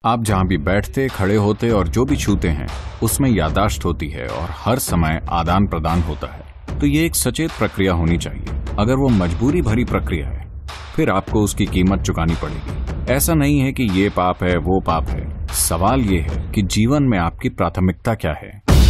आप जहां भी बैठते, खड़े होते और जो भी छूते हैं उसमें याददाश्त होती है और हर समय आदान प्रदान होता है। तो ये एक सचेत प्रक्रिया होनी चाहिए। अगर वो मजबूरी भरी प्रक्रिया है फिर आपको उसकी कीमत चुकानी पड़ेगी। ऐसा नहीं है कि ये पाप है वो पाप है। सवाल ये है कि जीवन में आपकी प्राथमिकता क्या है।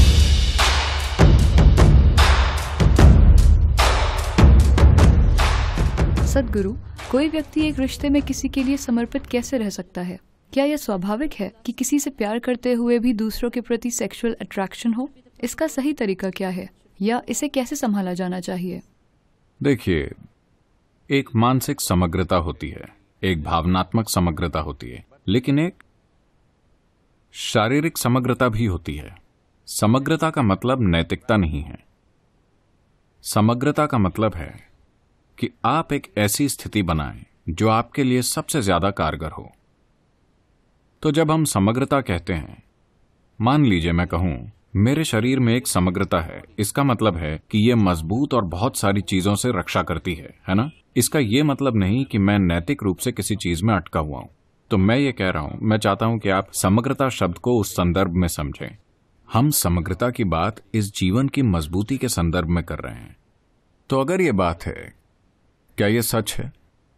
सद्गुरु, कोई व्यक्ति एक रिश्ते में किसी के लिए समर्पित कैसे रह सकता है? क्या यह स्वाभाविक है कि किसी से प्यार करते हुए भी दूसरों के प्रति सेक्सुअल अट्रैक्शन हो? इसका सही तरीका क्या है या इसे कैसे संभाला जाना चाहिए? देखिए, एक मानसिक समग्रता होती है, एक भावनात्मक समग्रता होती है, लेकिन एक शारीरिक समग्रता भी होती है। समग्रता का मतलब नैतिकता नहीं है। समग्रता का मतलब है कि आप एक ऐसी स्थिति बनाएं जो आपके लिए सबसे ज्यादा कारगर हो। तो जब हम समग्रता कहते हैं, मान लीजिए मैं कहूं मेरे शरीर में एक समग्रता है, इसका मतलब है कि यह मजबूत और बहुत सारी चीजों से रक्षा करती है ना? इसका यह मतलब नहीं कि मैं नैतिक रूप से किसी चीज में अटका हुआ हूं। तो मैं ये कह रहा हूं, मैं चाहता हूं कि आप समग्रता शब्द को उस संदर्भ में समझें। हम समग्रता की बात इस जीवन की मजबूती के संदर्भ में कर रहे हैं। तो अगर यह बात है, क्या यह सच है?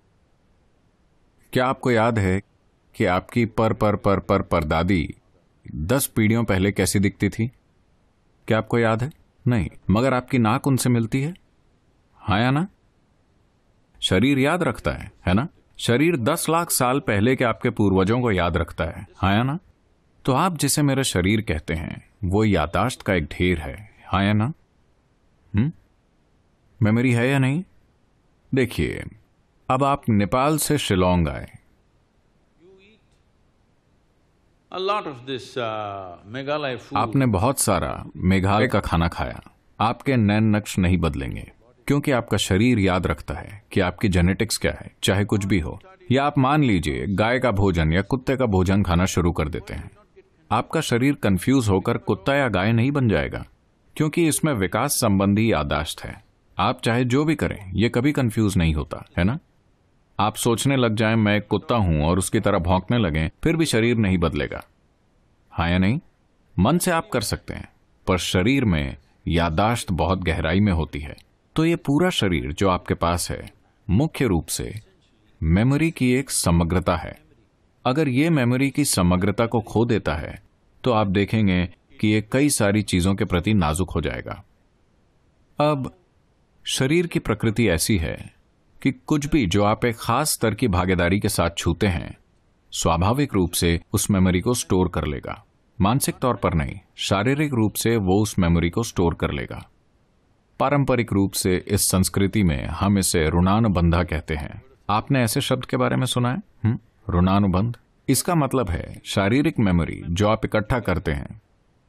क्या आपको याद है कि आपकी परदादी 10 पीढ़ियों पहले कैसी दिखती थी? क्या आपको याद है? नहीं। मगर आपकी नाक उनसे मिलती है, हाँ या ना? शरीर याद रखता है ना? शरीर 10 लाख साल पहले के आपके पूर्वजों को याद रखता है, हाँ या ना? तो आप जिसे मेरा शरीर कहते हैं वो याददाश्त का एक ढेर है, हाँ या ना? मेमोरी है या नहीं? देखिए, अब आप नेपाल से शिलोंग आए। आपने बहुत सारा मेघालय का खाना खाया। आपके नैन नक्श नहीं बदलेंगे क्योंकि आपका शरीर याद रखता है कि आपकी जेनेटिक्स क्या है, चाहे कुछ भी हो। या आप मान लीजिए गाय का भोजन या कुत्ते का भोजन खाना शुरू कर देते हैं, आपका शरीर कंफ्यूज होकर कुत्ता या गाय नहीं बन जाएगा क्योंकि इसमें विकास संबंधी याददाश्त है। आप चाहे जो भी करें ये कभी कंफ्यूज नहीं होता, है ना? आप सोचने लग जाएं मैं एक कुत्ता हूं और उसकी तरह भौंकने लगें, फिर भी शरीर नहीं बदलेगा, हाँ या नहीं? मन से आप कर सकते हैं पर शरीर में याददाश्त बहुत गहराई में होती है। तो ये पूरा शरीर जो आपके पास है मुख्य रूप से मेमोरी की एक समग्रता है। अगर ये मेमोरी की समग्रता को खो देता है तो आप देखेंगे कि ये कई सारी चीजों के प्रति नाजुक हो जाएगा। अब शरीर की प्रकृति ऐसी है कि कुछ भी जो आप एक खास स्तर की भागीदारी के साथ छूते हैं स्वाभाविक रूप से उस मेमोरी को स्टोर कर लेगा। मानसिक तौर पर नहीं, शारीरिक रूप से वो उस मेमोरी को स्टोर कर लेगा। पारंपरिक रूप से इस संस्कृति में हम इसे ऋणानुबंधा कहते हैं। आपने ऐसे शब्द के बारे में सुना है? ऋणानुबंध। इसका मतलब है शारीरिक मेमोरी जो आप इकट्ठा करते हैं।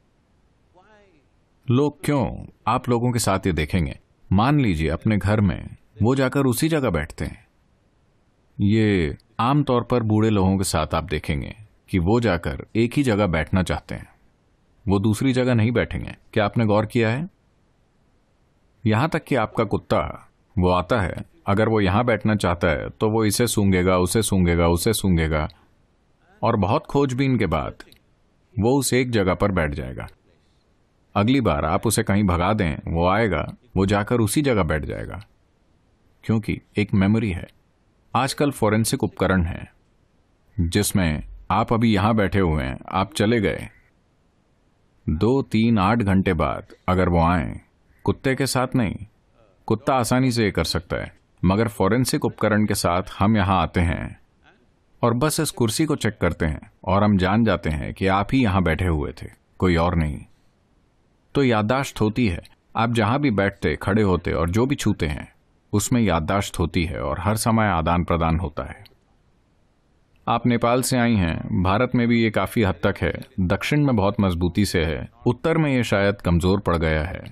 लोग क्यों, आप लोगों के साथ ये देखेंगे, मान लीजिए अपने घर में वो जाकर उसी जगह बैठते हैं। ये आमतौर पर बूढ़े लोगों के साथ आप देखेंगे कि वो जाकर एक ही जगह बैठना चाहते हैं, वो दूसरी जगह नहीं बैठेंगे। क्या आपने गौर किया है? यहां तक कि आपका कुत्ता वो आता है, अगर वो यहां बैठना चाहता है तो वो इसे सूंघेगा, उसे सूंघेगा, उसे सूंघेगा और बहुत खोजबीन के बाद वो उस एक जगह पर बैठ जाएगा। अगली बार आप उसे कहीं भगा दें, वो आएगा, वो जाकर उसी जगह बैठ जाएगा क्योंकि एक मेमोरी है। आजकल फोरेंसिक उपकरण है जिसमें आप अभी यहां बैठे हुए हैं, आप चले गए 2, 3, 8 घंटे बाद अगर वो आए, कुत्ते के साथ नहीं, कुत्ता आसानी से ये कर सकता है, मगर फोरेंसिक उपकरण के साथ हम यहां आते हैं और बस इस कुर्सी को चेक करते हैं और हम जान जाते हैं कि आप ही यहां बैठे हुए थे, कोई और नहीं। तो याददाश्त होती है। आप जहां भी बैठते, खड़े होते और जो भी छूते हैं उसमें याददाश्त होती है और हर समय आदान प्रदान होता है। आप नेपाल से आई हैं, भारत में भी ये काफी हद तक है, दक्षिण में बहुत मजबूती से है, उत्तर में ये शायद कमजोर पड़ गया है।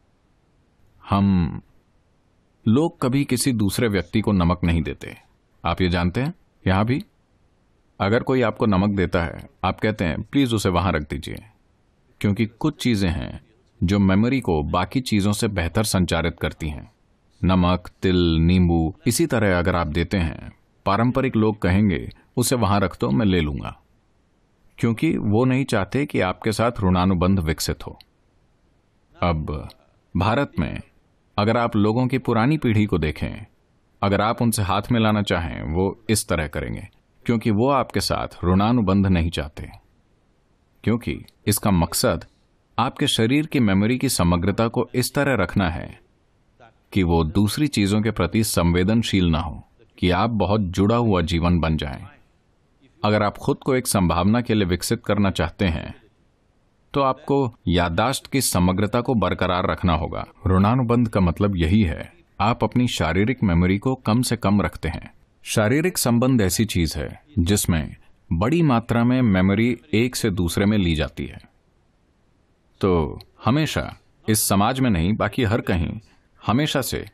हम लोग कभी किसी दूसरे व्यक्ति को नमक नहीं देते, आप ये जानते हैं? यहां भी अगर कोई आपको नमक देता है, आप कहते हैं प्लीज उसे वहां रख दीजिए, क्योंकि कुछ चीजें हैं जो मेमोरी को बाकी चीजों से बेहतर संचारित करती हैं। नमक, तिल, नींबू, इसी तरह अगर आप देते हैं, पारंपरिक लोग कहेंगे उसे वहां रख दो, मैं ले लूंगा। क्योंकि वो नहीं चाहते कि आपके साथ ऋणानुबंध विकसित हो। अब भारत में अगर आप लोगों की पुरानी पीढ़ी को देखें, अगर आप उनसे हाथ मिलाना चाहें, वो इस तरह करेंगे, क्योंकि वो आपके साथ ऋणानुबंध नहीं चाहते, क्योंकि इसका मकसद आपके शरीर की मेमोरी की समग्रता को इस तरह रखना है कि वो दूसरी चीजों के प्रति संवेदनशील ना हो, कि आप बहुत जुड़ा हुआ जीवन बन जाएं। अगर आप खुद को एक संभावना के लिए विकसित करना चाहते हैं तो आपको याददाश्त की समग्रता को बरकरार रखना होगा। ऋणानुबंध का मतलब यही है, आप अपनी शारीरिक मेमोरी को कम से कम रखते हैं। शारीरिक संबंध ऐसी चीज है जिसमें बड़ी मात्रा में मेमोरी एक से दूसरे में ली जाती है। तो हमेशा, इस समाज में नहीं बाकी हर कहीं, हमेशा से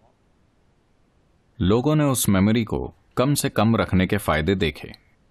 लोगों ने उस मेमोरी को कम से कम रखने के फायदे देखे।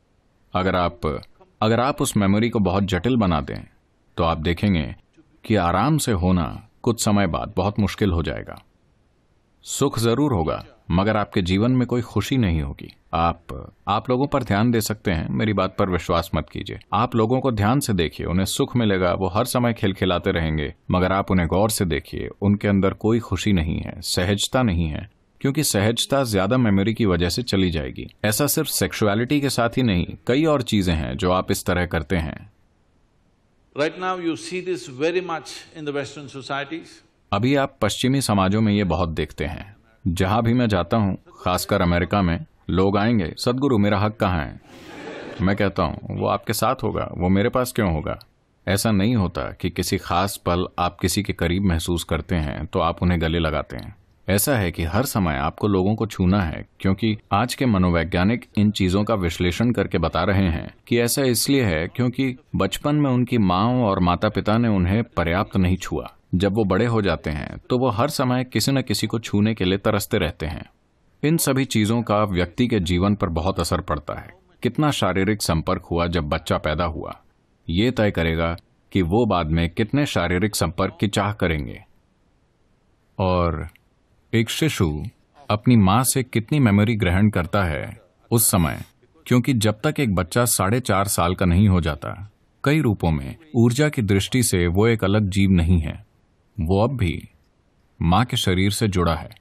अगर आप उस मेमोरी को बहुत जटिल बना दें तो आप देखेंगे कि आराम से होना कुछ समय बाद बहुत मुश्किल हो जाएगा। सुख जरूर होगा मगर आपके जीवन में कोई खुशी नहीं होगी। आप लोगों पर ध्यान दे सकते हैं, मेरी बात पर विश्वास मत कीजिए। आप लोगों को ध्यान से देखिए, उन्हें सुख मिलेगा, वो हर समय खिलखिलाते रहेंगे, मगर आप उन्हें गौर से देखिए, उनके अंदर कोई खुशी नहीं है, सहजता नहीं है, क्योंकि सहजता ज्यादा मेमोरी की वजह से चली जाएगी। ऐसा सिर्फ सेक्सुअलिटी के साथ ही नहीं, कई और चीजें हैं जो आप इस तरह करते हैं। Right now you see this very much in the Western societies. अभी आप पश्चिमी समाजों में ये बहुत देखते हैं। जहां भी मैं जाता हूं, खासकर अमेरिका में, लोग आएंगे, सदगुरु मेरा हक कहाँ है? मैं कहता हूं वो आपके साथ होगा, वो मेरे पास क्यों होगा? ऐसा नहीं होता कि किसी खास पल आप किसी के करीब महसूस करते हैं तो आप उन्हें गले लगाते हैं। ऐसा है कि हर समय आपको लोगों को छूना है, क्योंकि आज के मनोवैज्ञानिक इन चीजों का विश्लेषण करके बता रहे हैं कि ऐसा इसलिए है क्योंकि बचपन में उनकी माँ और माता पिता ने उन्हें पर्याप्त नहीं छुआ। जब वो बड़े हो जाते हैं तो वो हर समय किसी न किसी को छूने के लिए तरसते रहते हैं। इन सभी चीजों का व्यक्ति के जीवन पर बहुत असर पड़ता है। कितना शारीरिक संपर्क हुआ जब बच्चा पैदा हुआ, ये तय करेगा कि वो बाद में कितने शारीरिक संपर्क की चाह करेंगे। और एक शिशु अपनी मां से कितनी मेमोरी ग्रहण करता है उस समय, क्योंकि जब तक एक बच्चा 4.5 साल का नहीं हो जाता, कई रूपों में ऊर्जा की दृष्टि से वो एक अलग जीव नहीं है, वो अब भी मां के शरीर से जुड़ा है।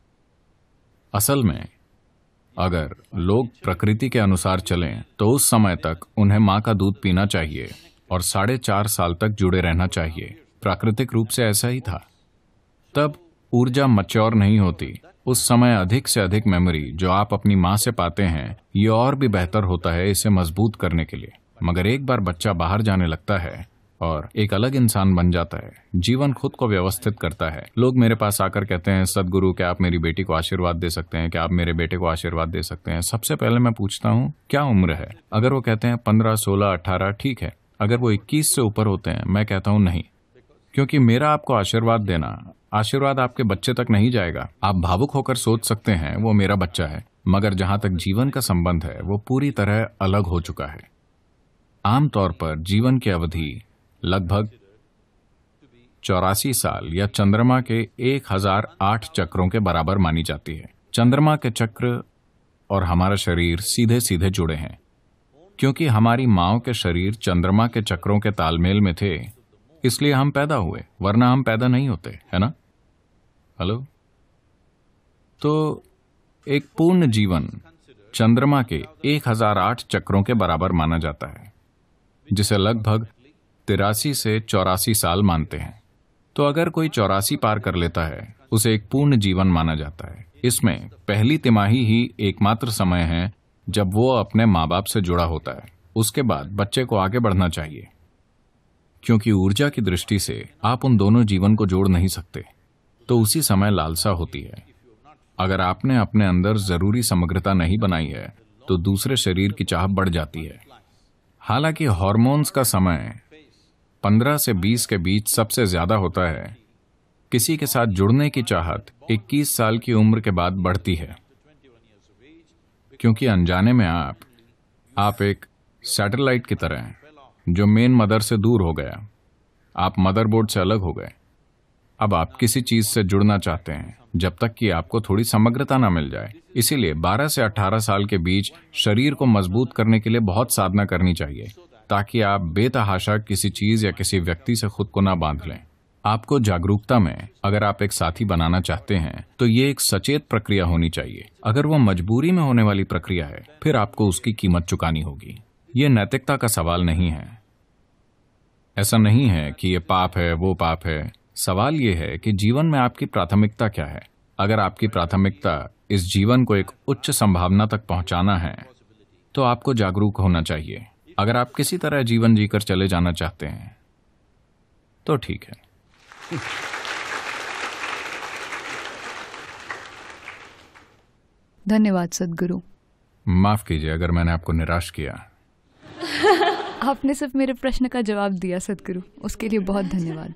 असल में अगर लोग प्रकृति के अनुसार चलें तो उस समय तक उन्हें मां का दूध पीना चाहिए और 4.5 साल तक जुड़े रहना चाहिए। प्राकृतिक रूप से ऐसा ही था। तब ऊर्जा मैच्योर नहीं होती। उस समय अधिक से अधिक मेमोरी जो आप अपनी मां से पाते हैं, ये और भी बेहतर होता है इसे मजबूत करने के लिए। मगर एक बार बच्चा बाहर जाने लगता है और एक अलग इंसान बन जाता है, जीवन खुद को व्यवस्थित करता है। लोग मेरे पास आकर कहते हैं, सदगुरु क्या आप मेरी बेटी को आशीर्वाद दे सकते हैं? क्या आप मेरे बेटे को आशीर्वाद दे सकते हैं? सबसे पहले मैं पूछता हूँ क्या उम्र है? अगर वो कहते हैं 15, 16, 18, ठीक है। अगर वो 21 से ऊपर होते हैं, मैं कहता हूँ नहीं, क्योंकि मेरा आपको आशीर्वाद देना, आशीर्वाद आपके बच्चे तक नहीं जाएगा। आप भावुक होकर सोच सकते हैं वो मेरा बच्चा है, मगर जहां तक जीवन का संबंध है वो पूरी तरह अलग हो चुका है। आमतौर पर जीवन की अवधि लगभग 84 साल या चंद्रमा के 1008 चक्रों के बराबर मानी जाती है। चंद्रमा के चक्र और हमारा शरीर सीधे सीधे जुड़े हैं, क्योंकि हमारी माँओं के शरीर चंद्रमा के चक्रों के तालमेल में थे, इसलिए हम पैदा हुए, वरना हम पैदा नहीं होते, है ना? हेलो? तो एक पूर्ण जीवन चंद्रमा के 1008 चक्रों के बराबर माना जाता है, जिसे लगभग 83 से 84 साल मानते हैं। तो अगर कोई 84 पार कर लेता है, उसे एक पूर्ण जीवन माना जाता है। इसमें पहली तिमाही ही एकमात्र समय है जब वो अपने माँ बाप से जुड़ा होता है। उसके बाद बच्चे को आगे बढ़ना चाहिए, क्योंकि ऊर्जा की दृष्टि से आप उन दोनों जीवन को जोड़ नहीं सकते। तो उसी समय लालसा होती है। अगर आपने अपने अंदर जरूरी समग्रता नहीं बनाई है तो दूसरे शरीर की चाह बढ़ जाती है। हालांकि हार्मोन्स का समय 15 से 20 के बीच सबसे ज्यादा होता है। किसी के साथ जुड़ने की चाहत 21 साल की उम्र के बाद बढ़ती है, क्योंकि अनजाने में आप एक सैटेलाइट की तरह हैं जो मेन मदर से दूर हो गया। आप मदरबोर्ड से अलग हो गए। अब आप किसी चीज से जुड़ना चाहते हैं जब तक कि आपको थोड़ी समग्रता ना मिल जाए। इसीलिए 12 से 18 साल के बीच शरीर को मजबूत करने के लिए बहुत साधना करनी चाहिए, ताकि आप बेतहाशा किसी चीज या किसी व्यक्ति से खुद को ना बांध लें। आपको जागरूकता में अगर आप एक साथी बनाना चाहते हैं तो ये एक सचेत प्रक्रिया होनी चाहिए। अगर वो मजबूरी में होने वाली प्रक्रिया है फिर आपको उसकी कीमत चुकानी होगी। ये नैतिकता का सवाल नहीं है। ऐसा नहीं है कि ये पाप है वो पाप है। सवाल ये है कि जीवन में आपकी प्राथमिकता क्या है। अगर आपकी प्राथमिकता इस जीवन को एक उच्च संभावना तक पहुंचाना है तो आपको जागरूक होना चाहिए। अगर आप किसी तरह जीवन जीकर चले जाना चाहते हैं तो ठीक है। धन्यवाद सद्गुरु। माफ कीजिए अगर मैंने आपको निराश किया। आपने सिर्फ मेरे प्रश्न का जवाब दिया सद्गुरु, उसके लिए बहुत धन्यवाद।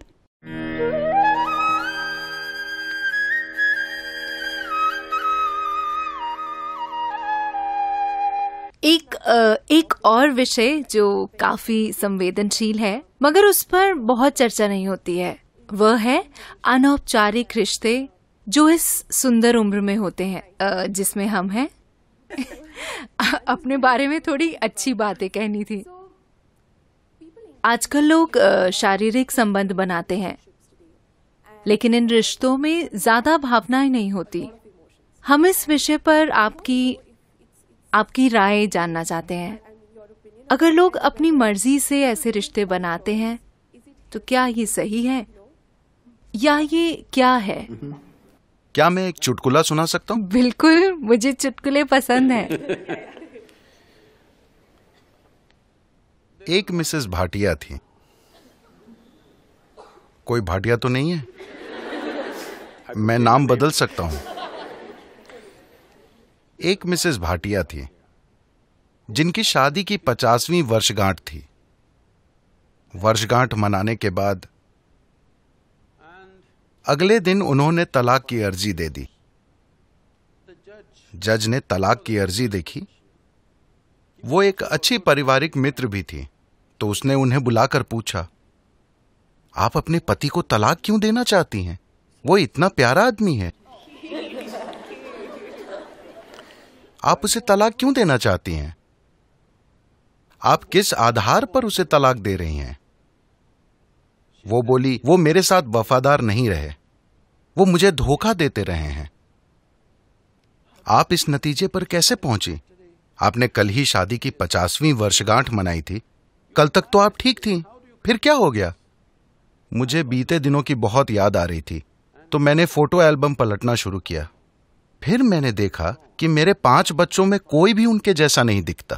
एक और विषय जो काफी संवेदनशील है मगर उस पर बहुत चर्चा नहीं होती है, वह है अनौपचारिक रिश्ते जो इस सुंदर उम्र में होते हैं जिसमें हम हैं। अपने बारे में थोड़ी अच्छी बातें कहनी थी। आजकल लोग शारीरिक संबंध बनाते हैं लेकिन इन रिश्तों में ज्यादा भावनाएं नहीं होती। हम इस विषय पर आपकी राय जानना चाहते हैं। अगर लोग अपनी मर्जी से ऐसे रिश्ते बनाते हैं तो क्या ये सही है या ये क्या है? क्या मैं एक चुटकुला सुना सकता हूँ? बिल्कुल, मुझे चुटकुले पसंद हैं। एक मिसेस भाटिया थी। कोई भाटिया तो नहीं है? मैं नाम बदल सकता हूँ। एक मिसेस भाटिया थी जिनकी शादी की 50वीं वर्षगांठ थी। वर्षगांठ मनाने के बाद अगले दिन उन्होंने तलाक की अर्जी दे दी। जज ने तलाक की अर्जी देखी। वो एक अच्छी पारिवारिक मित्र भी थी तो उसने उन्हें बुलाकर पूछा, आप अपने पति को तलाक क्यों देना चाहती हैं? वो इतना प्यारा आदमी है। आप उसे तलाक क्यों देना चाहती हैं? आप किस आधार पर उसे तलाक दे रही हैं? वो बोली, वो मेरे साथ वफादार नहीं रहे, वो मुझे धोखा देते रहे हैं। आप इस नतीजे पर कैसे पहुंची? आपने कल ही शादी की 50वीं वर्षगांठ मनाई थी। कल तक तो आप ठीक थी, फिर क्या हो गया? मुझे बीते दिनों की बहुत याद आ रही थी तो मैंने फोटो एल्बम पलटना शुरू किया। फिर मैंने देखा कि मेरे 5 बच्चों में कोई भी उनके जैसा नहीं दिखता।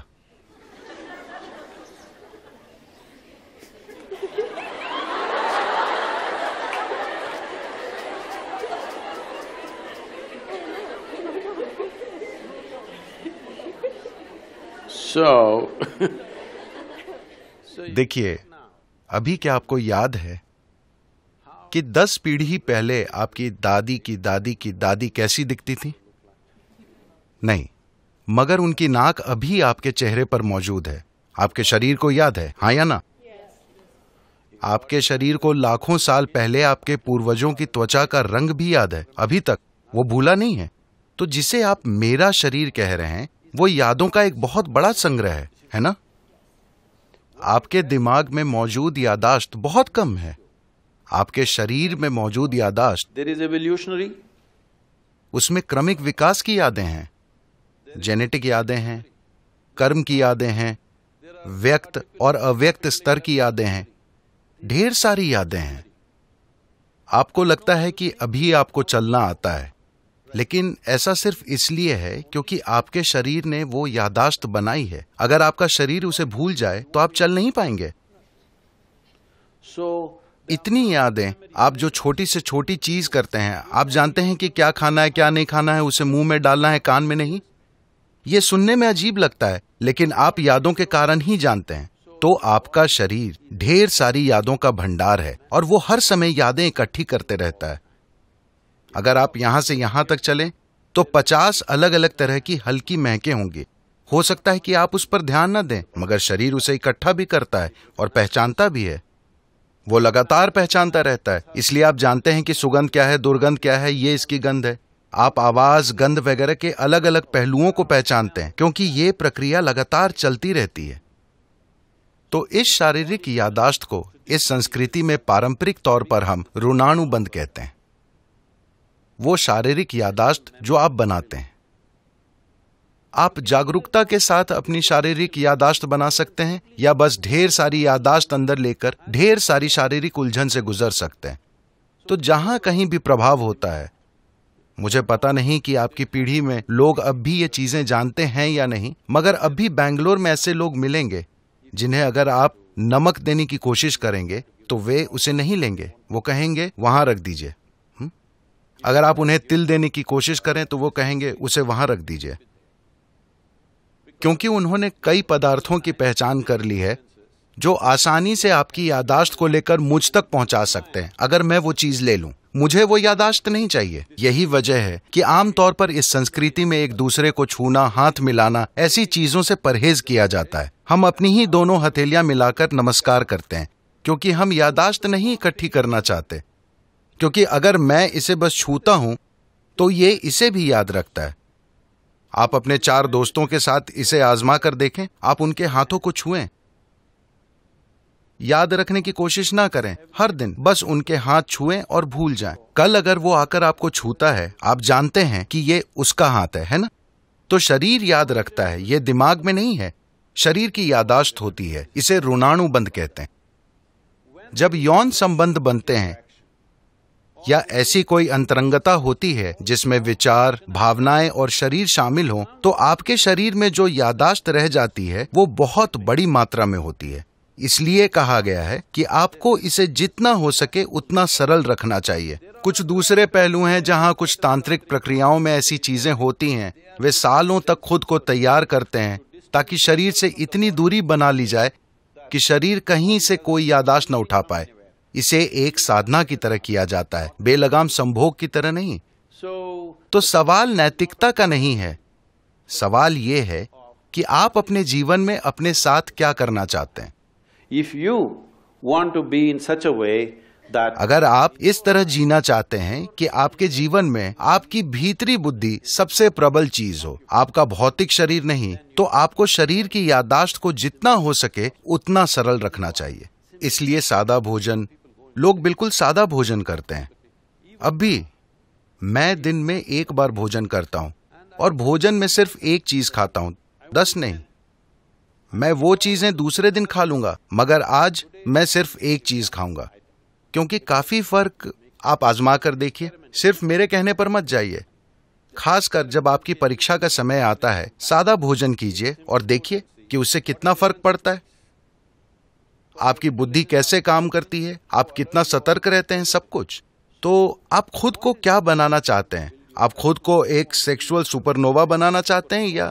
देखिए, अभी क्या आपको याद है कि 10 पीढ़ी पहले आपकी दादी की दादी की दादी कैसी दिखती थी? नहीं, मगर उनकी नाक अभी आपके चेहरे पर मौजूद है। आपके शरीर को याद है, हाँ या ना? आपके शरीर को लाखों साल पहले आपके पूर्वजों की त्वचा का रंग भी याद है, अभी तक वो भूला नहीं है। तो जिसे आप मेरा शरीर कह रहे हैं वो यादों का एक बहुत बड़ा संग्रह है ना? आपके दिमाग में मौजूद यादाश्त बहुत कम है। आपके शरीर में मौजूद यादाश्त, There is evolutionary. उसमें क्रमिक विकास की यादें हैं, जेनेटिक यादें हैं, कर्म की यादें हैं, व्यक्त और अव्यक्त स्तर की यादें हैं, ढेर सारी यादें हैं। आपको लगता है कि अभी आपको चलना आता है, लेकिन ऐसा सिर्फ इसलिए है क्योंकि आपके शरीर ने वो यादाश्त बनाई है। अगर आपका शरीर उसे भूल जाए तो आप चल नहीं पाएंगे। So इतनी यादें, आप जो छोटी से छोटी चीज करते हैं, आप जानते हैं कि क्या खाना है क्या नहीं खाना है, उसे मुंह में डालना है कान में नहीं। ये सुनने में अजीब लगता है लेकिन आप यादों के कारण ही जानते हैं। तो आपका शरीर ढेर सारी यादों का भंडार है और वो हर समय यादें इकट्ठी करते रहता है। अगर आप यहां से यहां तक चलें तो 50 अलग अलग तरह की हल्की महकें होंगी। हो सकता है कि आप उस पर ध्यान न दें, मगर शरीर उसे इकट्ठा भी करता है और पहचानता भी है। वो लगातार पहचानता रहता है। इसलिए आप जानते हैं कि सुगंध क्या है, दुर्गंध क्या है, ये इसकी गंध है। आप आवाज, गंध वगैरह के अलग अलग पहलुओं को पहचानते हैं क्योंकि ये प्रक्रिया लगातार चलती रहती है। तो इस शारीरिक यादाश्त को इस संस्कृति में पारंपरिक तौर पर हम ऋणानुबंध कहते हैं। वो शारीरिक यादाश्त जो आप बनाते हैं। आप जागरूकता के साथ अपनी शारीरिक यादाश्त बना सकते हैं या बस ढेर सारी यादाश्त अंदर लेकर ढेर सारी शारीरिक उलझन से गुजर सकते हैं। तो जहां कहीं भी प्रभाव होता है, मुझे पता नहीं कि आपकी पीढ़ी में लोग अब भी ये चीजें जानते हैं या नहीं, मगर अब भी बेंगलोर में ऐसे लोग मिलेंगे जिन्हें अगर आप नमक देने की कोशिश करेंगे तो वे उसे नहीं लेंगे, वो कहेंगे वहां रख दीजिए। अगर आप उन्हें तिल देने की कोशिश करें तो वो कहेंगे उसे वहां रख दीजिए, क्योंकि उन्होंने कई पदार्थों की पहचान कर ली है जो आसानी से आपकी यादाश्त को लेकर मुझ तक पहुंचा सकते हैं। अगर मैं वो चीज ले लूं, मुझे वो यादाश्त नहीं चाहिए। यही वजह है कि आमतौर पर इस संस्कृति में एक दूसरे को छूना, हाथ मिलाना, ऐसी चीजों से परहेज किया जाता है। हम अपनी ही दोनों हथेलियां मिलाकर नमस्कार करते हैं, क्योंकि हम यादाश्त नहीं इकट्ठी करना चाहते। क्योंकि अगर मैं इसे बस छूता हूं तो ये इसे भी याद रखता है। आप अपने 4 दोस्तों के साथ इसे आजमा कर देखें। आप उनके हाथों को छुएं, याद रखने की कोशिश ना करें। हर दिन बस उनके हाथ छुएं और भूल जाएं। कल अगर वो आकर आपको छूता है, आप जानते हैं कि ये उसका हाथ है ना? तो शरीर याद रखता है, ये दिमाग में नहीं है। शरीर की यादाश्त होती है, इसे ऋणानुबंध कहते हैं। जब यौन संबंध बनते हैं या ऐसी कोई अंतरंगता होती है जिसमें विचार, भावनाएं और शरीर शामिल हों, तो आपके शरीर में जो यादाश्त रह जाती है वो बहुत बड़ी मात्रा में होती है। इसलिए कहा गया है कि आपको इसे जितना हो सके उतना सरल रखना चाहिए। कुछ दूसरे पहलू हैं जहां कुछ तांत्रिक प्रक्रियाओं में ऐसी चीजें होती हैं। वे सालों तक खुद को तैयार करते हैं ताकि शरीर से इतनी दूरी बना ली जाए कि शरीर कहीं से कोई यादाश्त न उठा पाए। इसे एक साधना की तरह किया जाता है, बेलगाम संभोग की तरह नहीं। तो सवाल नैतिकता का नहीं है, सवाल ये है कि आप अपने जीवन में अपने साथ क्या करना चाहते हैं। If you want to be in such a way that अगर आप इस तरह जीना चाहते हैं कि आपके जीवन में आपकी भीतरी बुद्धि सबसे प्रबल चीज हो, आपका भौतिक शरीर नहीं, तो आपको शरीर की यादाश्त को जितना हो सके उतना सरल रखना चाहिए। इसलिए सादा भोजन, लोग बिल्कुल सादा भोजन करते हैं। अब भी मैं दिन में 1 बार भोजन करता हूं और भोजन में सिर्फ एक चीज खाता हूं, 10 नहीं। मैं वो चीजें दूसरे दिन खा लूंगा, मगर आज मैं सिर्फ एक चीज खाऊंगा, क्योंकि काफी फर्क आप आजमा कर देखिए। सिर्फ मेरे कहने पर मत जाइए। खासकर जब आपकी परीक्षा का समय आता है, सादा भोजन कीजिए और देखिए कि उससे कितना फर्क पड़ता है। आपकी बुद्धि कैसे काम करती है, आप कितना सतर्क रहते हैं, सब कुछ। तो आप खुद को क्या बनाना चाहते हैं? आप खुद को एक सेक्सुअल सुपरनोवा बनाना चाहते हैं या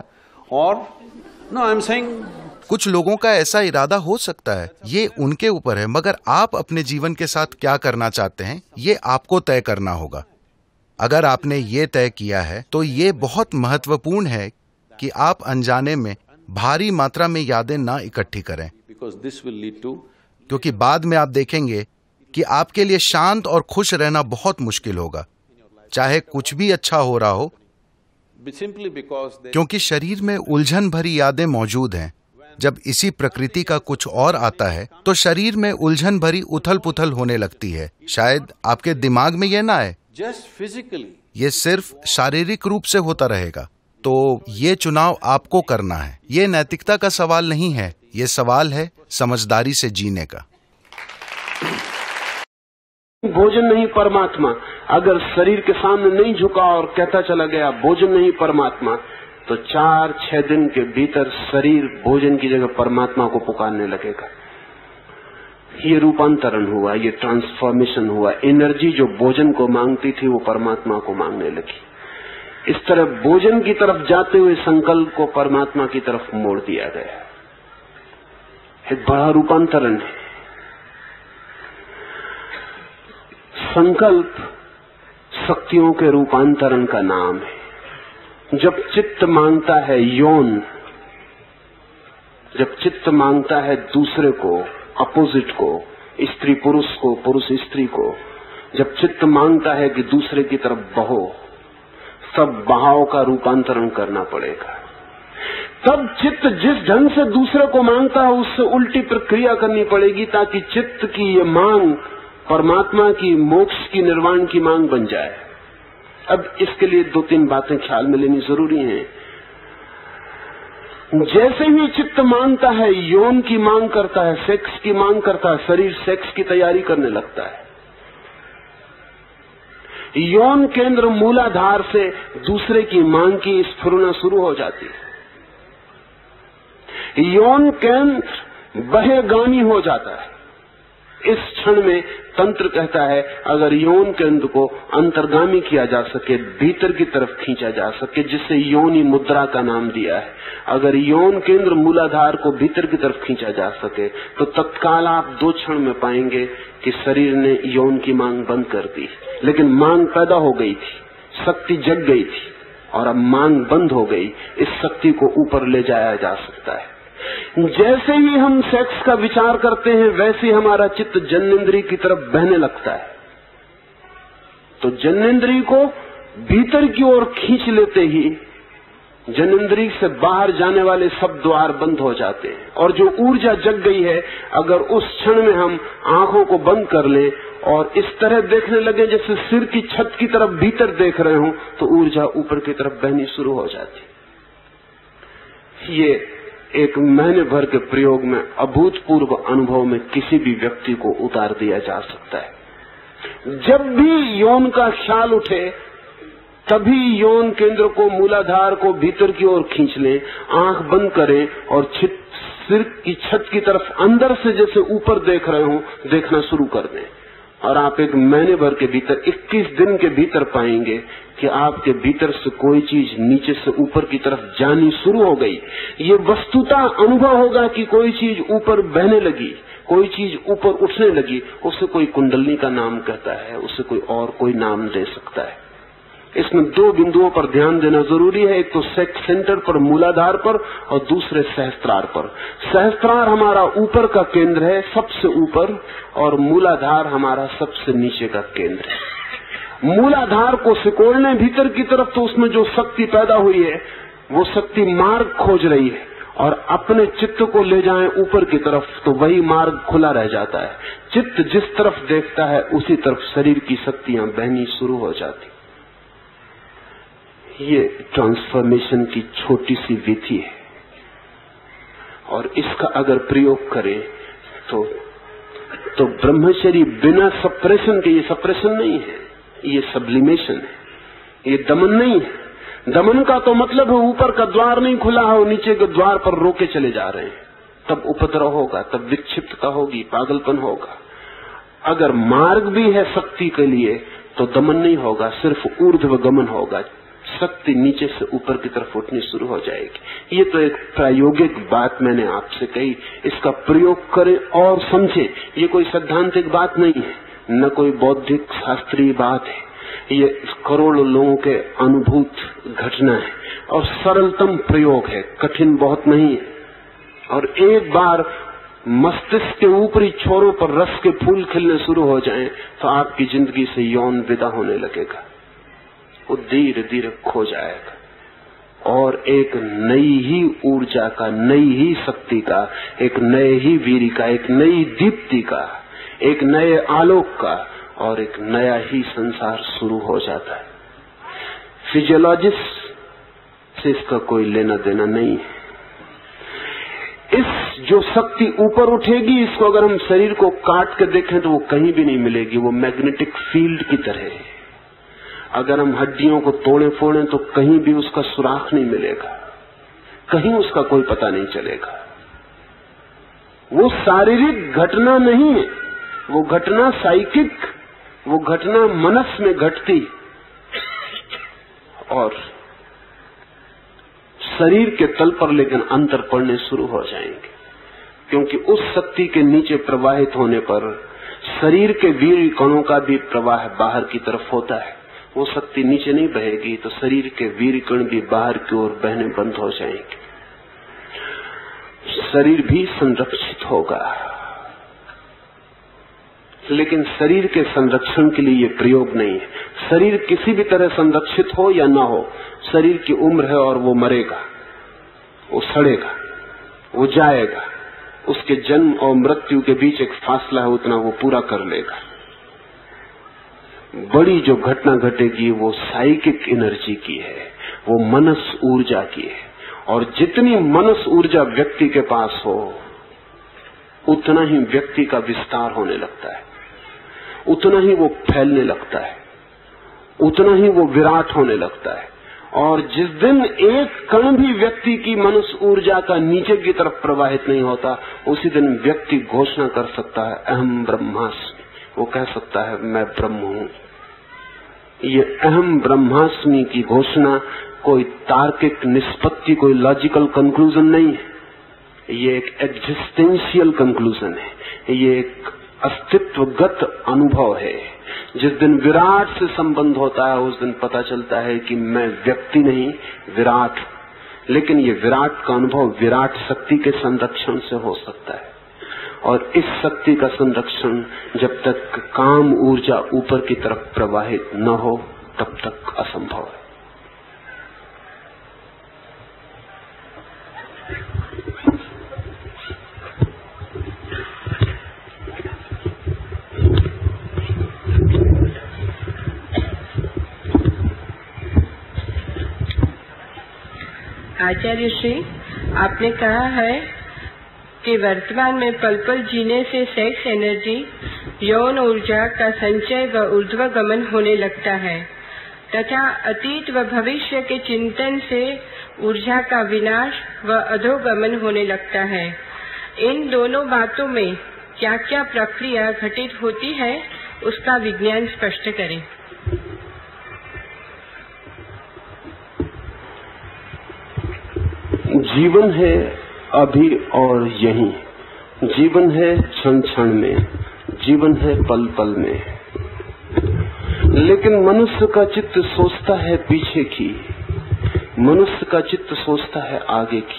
No, I'm saying कुछ लोगों का ऐसा इरादा हो सकता है, ये उनके ऊपर है, मगर आप अपने जीवन के साथ क्या करना चाहते हैं ये आपको तय करना होगा। अगर आपने ये तय किया है तो ये बहुत महत्वपूर्ण है कि आप अनजाने में भारी मात्रा में यादें ना इकट्ठी करें, because this will lead to क्योंकि बाद में आप देखेंगे कि आपके लिए शांत और खुश रहना बहुत मुश्किल होगा, चाहे कुछ भी अच्छा हो रहा हो, simply because they क्योंकि शरीर में उलझन भरी यादें मौजूद हैं। जब इसी प्रकृति का कुछ और आता है तो शरीर में उलझन भरी उथल पुथल होने लगती है। शायद आपके दिमाग में यह ना आए, just physically ये सिर्फ शारीरिक रूप से होता रहेगा। तो ये चुनाव आपको करना है। ये नैतिकता का सवाल नहीं है, ये सवाल है समझदारी से जीने का। भोजन नहीं परमात्मा, अगर शरीर के सामने नहीं झुका और कहता चला गया भोजन नहीं परमात्मा, तो 4-6 दिन के भीतर शरीर भोजन की जगह परमात्मा को पुकारने लगेगा। ये रूपांतरण हुआ, ये ट्रांसफॉर्मेशन हुआ। एनर्जी जो भोजन को मांगती थी वो परमात्मा को मांगने लगी। इस तरह भोजन की तरफ जाते हुए संकल्प को परमात्मा की तरफ मोड़ दिया गया। एक बड़ा रूपांतरण है। संकल्प शक्तियों के रूपांतरण का नाम है। जब चित्त मांगता है यौन, जब चित्त मांगता है दूसरे को, अपोजिट को, स्त्री पुरुष को, पुरुष स्त्री को, जब चित्त मांगता है कि दूसरे की तरफ बहो, सब बहाव का रूपांतरण करना पड़ेगा। तब चित्त जिस ढंग से दूसरे को मांगता है उससे उल्टी प्रक्रिया करनी पड़ेगी, ताकि चित्त की ये मांग परमात्मा की, मोक्ष की, निर्वाण की मांग बन जाए। अब इसके लिए 2-3 बातें ख्याल में लेनी जरूरी हैं। जैसे ही चित्त मांगता है, यौन की मांग करता है, सेक्स की मांग करता है, शरीर सेक्स की तैयारी करने लगता है। यौन केंद्र मूलाधार से दूसरे की मांग की स्फुरना शुरू हो जाती है। यौन केंद्र बहेगामी हो जाता है। इस क्षण में तंत्र कहता है अगर यौन केंद्र को अंतर्गामी किया जा सके, भीतर की तरफ खींचा जा सके, जिसे योनि मुद्रा का नाम दिया है, अगर यौन केंद्र मूलाधार को भीतर की तरफ खींचा जा सके तो तत्काल आप 2 क्षण में पाएंगे कि शरीर ने यौन की मांग बंद कर दी। लेकिन मांग पैदा हो गई थी, शक्ति जग गई थी, और अब मांग बंद हो गई। इस शक्ति को ऊपर ले जाया जा सकता है। जैसे ही हम सेक्स का विचार करते हैं वैसे हमारा चित्त जन्नेंद्रिय की तरफ बहने लगता है। तो जन्नेंद्रिय को भीतर की ओर खींच लेते ही जन्नेंद्रिय से बाहर जाने वाले सब द्वार बंद हो जाते हैं, और जो ऊर्जा जग गई है, अगर उस क्षण में हम आंखों को बंद कर लें और इस तरह देखने लगे जैसे सिर की छत की तरफ भीतर देख रहे हो, तो ऊर्जा ऊपर की तरफ बहनी शुरू हो जाती। ये एक महीने भर के प्रयोग में अभूतपूर्व अनुभव में किसी भी व्यक्ति को उतार दिया जा सकता है। जब भी यौन का ख्याल उठे तभी यौन केंद्र को, मूलाधार को भीतर की ओर खींच लें, आंख बंद करें और सिर की छत की तरफ अंदर से जैसे ऊपर देख रहे हो देखना शुरू कर दें, और आप एक महीने भर के भीतर 21 दिन के भीतर पाएंगे कि आपके भीतर से कोई चीज नीचे से ऊपर की तरफ जानी शुरू हो गई। ये वस्तुतः अनुभव होगा कि कोई चीज ऊपर बहने लगी, कोई चीज ऊपर उठने लगी। उसे कोई कुंडलनी का नाम कहता है, उसे कोई और कोई नाम दे सकता है। इसमें 2 बिंदुओं पर ध्यान देना जरूरी है, एक तो सेक्स सेंटर पर, मूलाधार पर, और दूसरे सहस्त्रार पर। सहस्त्रार हमारा ऊपर का केंद्र है, सबसे ऊपर, और मूलाधार हमारा सबसे नीचे का केंद्र है। मूलाधार को सिकोड़ने भीतर की तरफ तो उसमें जो शक्ति पैदा हुई है वो शक्ति मार्ग खोज रही है, और अपने चित्त को ले जाएं ऊपर की तरफ तो वही मार्ग खुला रह जाता है। चित्त जिस तरफ देखता है उसी तरफ शरीर की शक्तियां बहनी शुरू हो जाती। ये ट्रांसफॉर्मेशन की छोटी सी विधि है, और इसका अगर प्रयोग करें तो ब्रह्मचर्य बिना सप्रेशन के, ये सप्रेशन नहीं है, ये सब्लिमेशन है, ये दमन नहीं है। दमन का तो मतलब है ऊपर का द्वार नहीं खुला है और नीचे के द्वार पर रोके चले जा रहे हैं, तब उपद्रव होगा, तब विक्षिप्तता होगी, पागलपन होगा। अगर मार्ग भी है शक्ति के लिए तो दमन नहीं होगा, सिर्फ ऊर्ध्व गमन होगा, शक्ति नीचे से ऊपर की तरफ उठनी शुरू हो जाएगी। ये तो एक प्रायोगिक बात मैंने आपसे कही, इसका प्रयोग करें और समझें। ये कोई सैद्धांतिक बात नहीं है, न कोई बौद्धिक शास्त्रीय बात है, ये करोड़ों लोगों के अनुभूत घटना है और सरलतम प्रयोग है, कठिन बहुत नहीं है। और एक बार मस्तिष्क के ऊपरी छोरों पर रस के फूल खिलने शुरू हो जाएं तो आपकी जिंदगी से यौन विदा होने लगेगा, वो धीरे धीरे खो जाएगा और एक नई ही ऊर्जा का, नई ही शक्ति का, एक नए ही वीर का, एक नई दीप्ति का, एक नए आलोक का और एक नया ही संसार शुरू हो जाता है। फिजियोलॉजिस्ट से इसका कोई लेना देना नहीं है। इस जो शक्ति ऊपर उठेगी, इसको अगर हम शरीर को काट के देखें तो वो कहीं भी नहीं मिलेगी, वो मैग्नेटिक फील्ड की तरह है। अगर हम हड्डियों को तोड़े फोड़े तो कहीं भी उसका सुराख नहीं मिलेगा, कहीं उसका कोई पता नहीं चलेगा। वो शारीरिक घटना नहीं है, वो घटना साइकिक, वो घटना मनस में घटती और शरीर के तल पर लेकिन अंतर पड़ने शुरू हो जाएंगे, क्योंकि उस शक्ति के नीचे प्रवाहित होने पर शरीर के वीर कणों का भी प्रवाह बाहर की तरफ होता है। वो शक्ति नीचे नहीं बहेगी तो शरीर के वीर कण भी बाहर की ओर बहने बंद हो जाएंगे, शरीर भी संरक्षित होगा। लेकिन शरीर के संरक्षण के लिए ये प्रयोग नहीं है। शरीर किसी भी तरह संरक्षित हो या ना हो, शरीर की उम्र है और वो मरेगा। वो सड़ेगा, वो जाएगा, उसके जन्म और मृत्यु के बीच एक फासला है, उतना वो पूरा कर लेगा। बड़ी जो घटना घटेगी वो साइकिक एनर्जी की है, वो मनस ऊर्जा की है, और जितनी मनस ऊर्जा व्यक्ति के पास हो उतना ही व्यक्ति का विस्तार होने लगता है, उतना ही वो फैलने लगता है, उतना ही वो विराट होने लगता है। और जिस दिन एक कण भी व्यक्ति की मनस ऊर्जा का नीचे की तरफ प्रवाहित नहीं होता, उसी दिन व्यक्ति घोषणा कर सकता है अहम ब्रह्मास्मि। वो कह सकता है मैं ब्रह्म हूं। ये अहम ब्रह्मास्मि की घोषणा कोई तार्किक निष्पत्ति, कोई लॉजिकल कंक्लूजन नहीं है, ये एक एग्जिस्टेंशियल कंक्लूजन है, ये एक अस्तित्वगत अनुभव है। जिस दिन विराट से संबंध होता है उस दिन पता चलता है कि मैं व्यक्ति नहीं विराट हूं। लेकिन ये विराट का अनुभव विराट शक्ति के संरक्षण से हो सकता है, और इस शक्ति का संरक्षण जब तक काम ऊर्जा ऊपर की तरफ प्रवाहित न हो तब तक असंभव है। आचार्य श्री, आपने कहा है कि वर्तमान में पल पल जीने से सेक्स एनर्जी, यौन ऊर्जा का संचय व ऊर्ध्वगमन होने लगता है तथा अतीत व भविष्य के चिंतन से ऊर्जा का विनाश व अधोगमन होने लगता है। इन दोनों बातों में क्या क्या प्रक्रिया घटित होती है उसका विज्ञान स्पष्ट करें। जीवन है अभी और यहीं, जीवन है क्षण क्षण में, जीवन है पल पल में। लेकिन मनुष्य का चित्त सोचता है पीछे की, मनुष्य का चित्त सोचता है आगे की।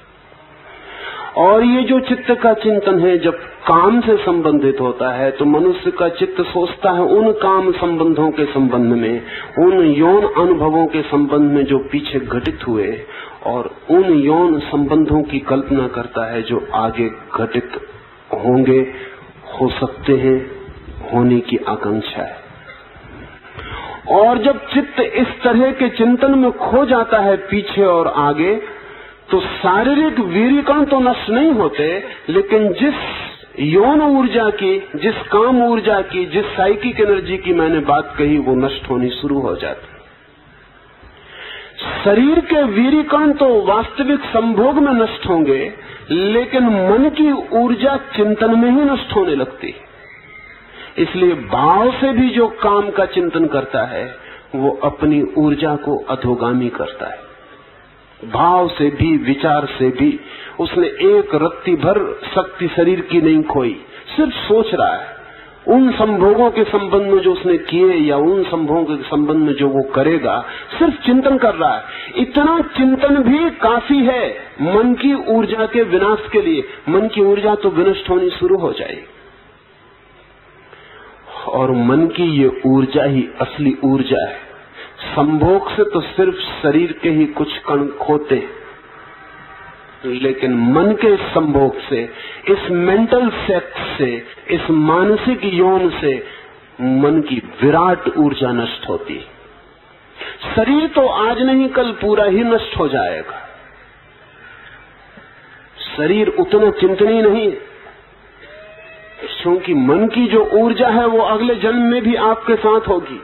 और ये जो चित्त का चिंतन है जब काम से संबंधित होता है तो मनुष्य का चित्त सोचता है उन काम संबंधों के संबंध में, उन यौन अनुभवों के संबंध में जो पीछे घटित हुए, और उन यौन संबंधों की कल्पना करता है जो आगे घटित होंगे, हो सकते हैं, होने की आकांक्षा है। और जब चित्त इस तरह के चिंतन में खो जाता है पीछे और आगे, तो शारीरिक वीर्यकण तो नष्ट नहीं होते, लेकिन जिस यौन ऊर्जा की, जिस काम ऊर्जा की, जिस साइकिक एनर्जी की मैंने बात कही, वो नष्ट होनी शुरू हो जाती। शरीर के वीर्यकण तो वास्तविक संभोग में नष्ट होंगे, लेकिन मन की ऊर्जा चिंतन में ही नष्ट होने लगती। इसलिए भाव से भी जो काम का चिंतन करता है वो अपनी ऊर्जा को अधोगामी करता है। भाव से भी, विचार से भी उसने एक रत्ती भर शक्ति शरीर की नहीं खोई, सिर्फ सोच रहा है। उन संभोगों के संबंध में जो उसने किए या उन संभोगों के संबंध में जो वो करेगा, सिर्फ चिंतन कर रहा है। इतना चिंतन भी काफी है मन की ऊर्जा के विनाश के लिए। मन की ऊर्जा तो विनष्ट होनी शुरू हो जाएगी, और मन की ये ऊर्जा ही असली ऊर्जा है। संभोग से तो सिर्फ शरीर के ही कुछ कण खोते, लेकिन मन के संभोग से, इस मेंटल सेक्स से, इस मानसिक यौन से मन की विराट ऊर्जा नष्ट होती। शरीर तो आज नहीं कल पूरा ही नष्ट हो जाएगा। शरीर उतना चिंतनीय नहीं, क्योंकि मन की जो ऊर्जा है वो अगले जन्म में भी आपके साथ होगी।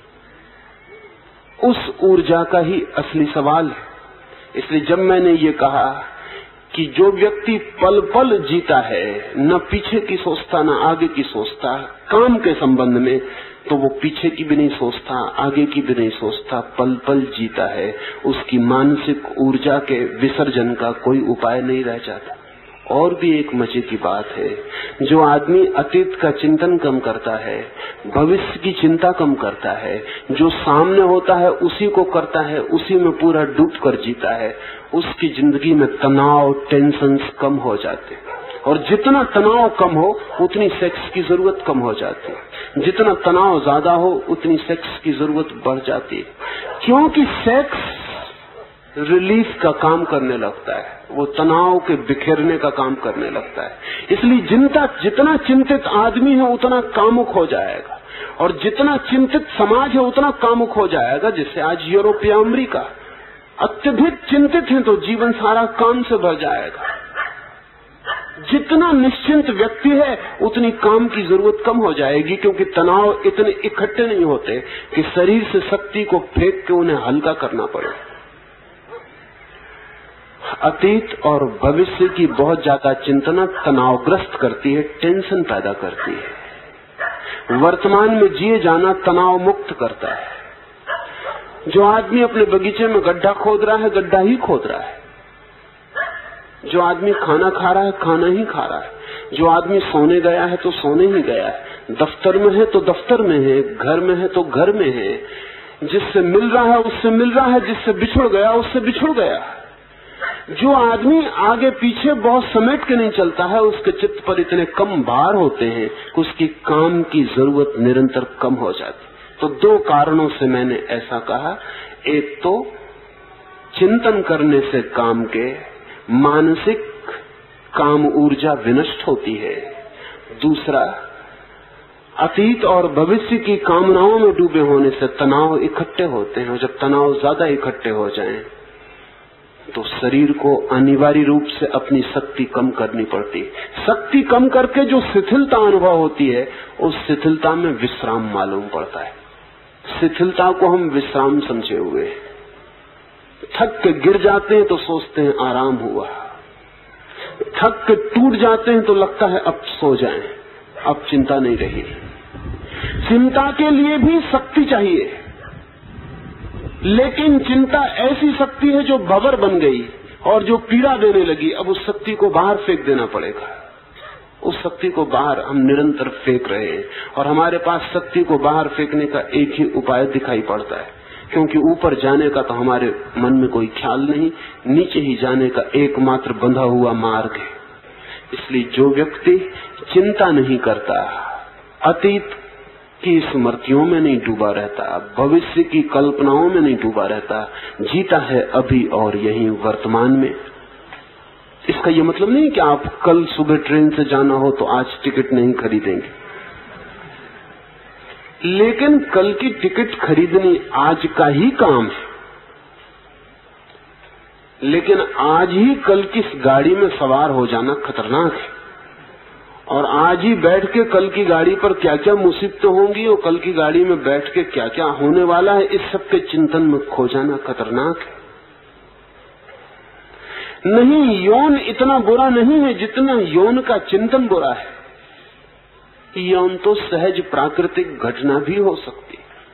उस ऊर्जा का ही असली सवाल है। इसलिए जब मैंने ये कहा कि जो व्यक्ति पल पल जीता है, न पीछे की सोचता न आगे की सोचता, काम के संबंध में, तो वो पीछे की भी नहीं सोचता, आगे की भी नहीं सोचता, पल पल जीता है। उसकी मानसिक ऊर्जा के विसर्जन का कोई उपाय नहीं रह जाता। और भी एक मजे की बात है, जो आदमी अतीत का चिंतन कम करता है, भविष्य की चिंता कम करता है, जो सामने होता है उसी को करता है, उसी में पूरा डूब कर जीता है, उसकी जिंदगी में तनाव, टेंशन्स कम हो जाते हैं। और जितना तनाव कम हो उतनी सेक्स की जरूरत कम हो जाती है, जितना तनाव ज्यादा हो उतनी सेक्स की जरूरत बढ़ जाती है। क्योंकि सेक्स रिलीफ का काम करने लगता है, वो तनाव के बिखेरने का काम करने लगता है। इसलिए जितना चिंतित आदमी है उतना कामुक हो जाएगा, और जितना चिंतित समाज है उतना कामुक हो जाएगा। जैसे आज यूरोप या अमेरिका अत्यधिक चिंतित हैं तो जीवन सारा काम से भर जाएगा। जितना निश्चिंत व्यक्ति है उतनी काम की जरूरत कम हो जाएगी, क्योंकि तनाव इतने इकट्ठे नहीं होते कि शरीर से शक्ति को फेंक के उन्हें हल्का करना पड़े। अतीत और भविष्य की बहुत ज्यादा चिंतना तनावग्रस्त करती है, टेंशन पैदा करती है। वर्तमान में जिए जाना तनाव मुक्त करता है। जो आदमी अपने बगीचे में गड्ढा खोद रहा है, गड्ढा ही खोद रहा है। जो आदमी खाना खा रहा है, खाना ही खा रहा है। जो आदमी सोने गया है तो सोने ही गया है। दफ्तर में है तो दफ्तर में है, घर में है तो घर में है। जिससे मिल रहा है उससे मिल रहा है, जिससे बिछुड़ गया उससे बिछुड़ गया। जो आदमी आगे पीछे बहुत समेट के नहीं चलता है, उसके चित्त पर इतने कम भार होते हैं कि उसकी काम की जरूरत निरंतर कम हो जाती। तो दो कारणों से मैंने ऐसा कहा। एक तो चिंतन करने से काम के मानसिक काम ऊर्जा विनष्ट होती है। दूसरा, अतीत और भविष्य की कामनाओं में डूबे होने से तनाव इकट्ठे होते हैं, और जब तनाव ज्यादा इकट्ठे हो जाएं तो शरीर को अनिवार्य रूप से अपनी शक्ति कम करनी पड़ती है। शक्ति कम करके जो शिथिलता अनुभव होती है, उस शिथिलता में विश्राम मालूम पड़ता है। शिथिलता को हम विश्राम समझे हुए हैं। थक के गिर जाते हैं तो सोचते हैं आराम हुआ, थक के टूट जाते हैं तो लगता है अब सो जाएं, अब चिंता नहीं रही। चिंता के लिए भी शक्ति चाहिए, लेकिन चिंता ऐसी शक्ति है जो भंवर बन गई और जो पीड़ा देने लगी। अब उस शक्ति को बाहर फेंक देना पड़ेगा। उस शक्ति को बाहर हम निरंतर फेंक रहे हैं, और हमारे पास शक्ति को बाहर फेंकने का एक ही उपाय दिखाई पड़ता है, क्योंकि ऊपर जाने का तो हमारे मन में कोई ख्याल नहीं, नीचे ही जाने का एकमात्र बंधा हुआ मार्ग है। इसलिए जो व्यक्ति चिंता नहीं करता, अतीत की स्मृतियों में नहीं डूबा रहता, भविष्य की कल्पनाओं में नहीं डूबा रहता, जीता है अभी और यहीं वर्तमान में। इसका ये मतलब नहीं कि आप कल सुबह ट्रेन से जाना हो तो आज टिकट नहीं खरीदेंगे, लेकिन कल की टिकट खरीदनी आज का ही काम है। लेकिन आज ही कल की गाड़ी में सवार हो जाना खतरनाक है, और आज ही बैठ के कल की गाड़ी पर क्या क्या मुसीबतें होंगी और कल की गाड़ी में बैठ के क्या क्या होने वाला है, इस सब के चिंतन में खो जाना खतरनाक है। नहीं, यौन इतना बुरा नहीं है जितना यौन का चिंतन बुरा है। यौन तो सहज प्राकृतिक घटना भी हो सकती,